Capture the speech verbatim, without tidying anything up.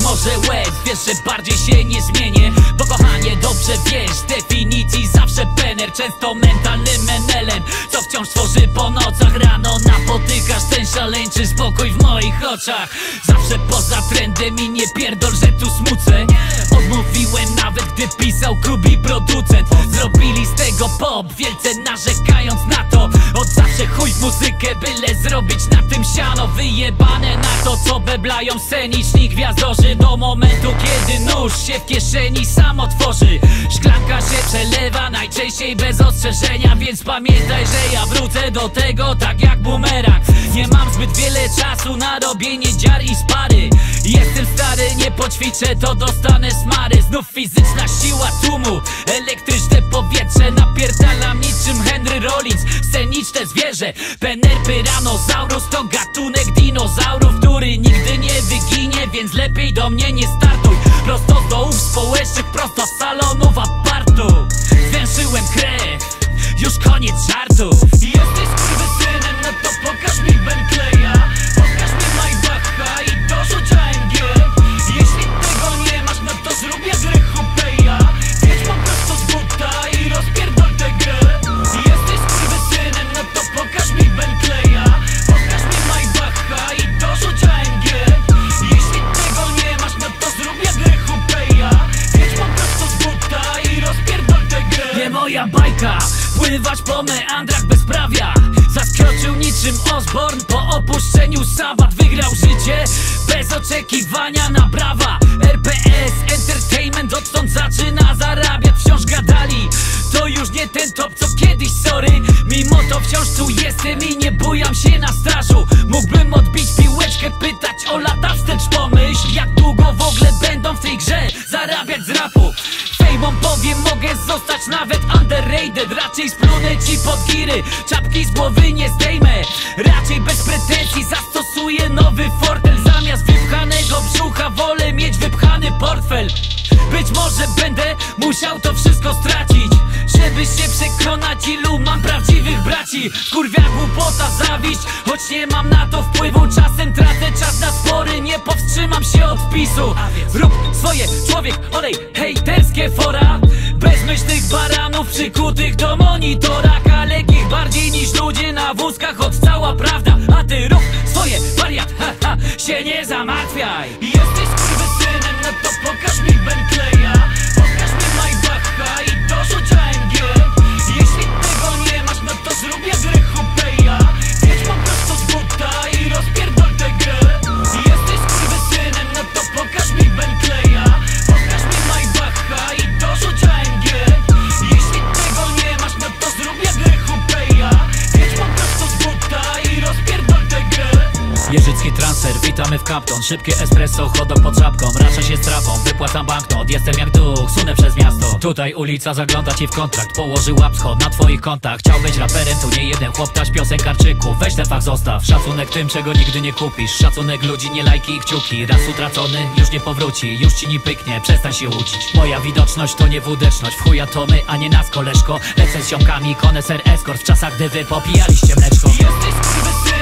może łez, wiesz, że bardziej się nie zmienię. Bo kochanie, dobrze wiesz, definicji zawsze pener. Często mentalny menelem, co wciąż tworzy po nocach. Rano napotykasz ten szaleńczy spokój w moich oczach. Zawsze poza trendem i nie pierdol, że tu smucę. Odmówiłem nawet, gdy pisał Kubi producent. Zrobili z tego pop, wielce narzekając na to. Od zawsze chuj w muzykę, byle zrobić na tym siano. Wyjebane na to, co beblają sceniczni gwiazdorzy. Do momentu, kiedy nóż się w kieszeni sam otworzy. Szklanka się przelewa, najczęściej bez ostrzeżenia. Więc pamiętaj, że ja wrócę do tego tak jak bumerang. Nie mam zbyt wiele czasu na robienie dziar i spary. Jestem stary, nie poćwiczę, to dostanę smary. Znów fizyczna siła tłumu, elektryczne powietrze. Napierdalam niczym Henry Rollins, sceniczne zwierzę. Pener Pyranosaurus to gatunek dinozaurów, który nigdy nie wyginie, więc lepiej do mnie nie startuj. Prosto z dołów społecznych, prosto z salonów apartu. Zwęszyłem krew, już koniec żartów. Jesteś skurwysynem, no to pokaż mi Bentleya, pokaż mi Maybacha i dorzuć A M G. Jeśli tego nie masz, no to zrób jak Rechupeja. Wiedź po prostu z buta i rozpierdol tę grę. Jesteś skurwysynem, no to pokaż mi Bentleya, pokaż mi Maybacha i dorzuć A M G. Jeśli tego nie masz, no to zrób jak Rechupeja. Wiedź po prostu z buta i rozpierdol tę grę. Nie moja bajka, pływać po meandrach bezprawia. Zaskoczył niczym Osborn po opuszczeniu Sabbath. Wygrał życie bez oczekiwania na brawa. R P S Entertainment odtąd zaczyna zarabiać. Wciąż gadali, to już nie ten top co kiedyś, sorry. Mimo to wciąż tu jestem i nie bujam się na strażu. Mógłbym odbić piłeczkę, pytać o lata wstecz. Pomyśl, jak długo w ogóle będą w tej grze zarabiać z rapu. Fejmom powiem, mogę zostać nawet underrated. Raczej splunę ci pod giry, czapki z głowy nie zdejmę. Raczej bez pretensji zastosuję nowy fortel. Zamiast wypchanego brzucha wolę mieć wypchany portfel. Być może będę musiał to wszystko stracić, żeby się przekonać, ilu mam prawdziwych braci. Kurwia głupota, zawiść, choć nie mam na to wpływu. Czasem tracę czas na spory, nie powstrzymam się od wpisu. Rób swoje, człowiek, olej hejterskie fora. Bezmyślnych baranów przykutych do monitora. Kalekich bardziej niż ludzie na wózkach, od cała prawda. A ty rób swoje, wariat, ha ha, się nie zamartwiaj. Jesteś skurwysynem, no to pokaż mi Bentleya, pokaż mi Maybacha i dorzuć A M G. Jeśli tego nie masz, no to zrób jak Rechupeja. Wiedź po prostu z buta i rozpierdol tę grę. Jesteś skurwysynem, no to pokaż mi Bentleya, pokaż mi Maybacha i dorzuć A M G. Jeśli tego nie masz, no to zrób jak Rechupeja. Wiedź po prostu z buta i rozpierdol tę grę. Jeżycki transfer, witamy w Capton. Szybkie espresso, chodok pod czapką. Raczę się z trawą, wypłacam banknot. Jestem jak duch, sunę przez miasto. Tutaj ulica zagląda ci w kontrakt. Położy łap schod na twoich kontach. Chciał być raperem, tu nie jeden chłoptaś piosenkarczyków. Weź ten fach zostaw, szacunek tym, czego nigdy nie kupisz. Szacunek ludzi, nie lajki i kciuki. Raz utracony, już nie powróci. Już ci nie pyknie, przestań się łudzić. Moja widoczność to nie wódeczność. W chuja to my, a nie nas, koleżko. Lecę z ziomkami, koneser escort. W czasach, gdy wy popijaliście mleczko. Jesteś skurwysynem,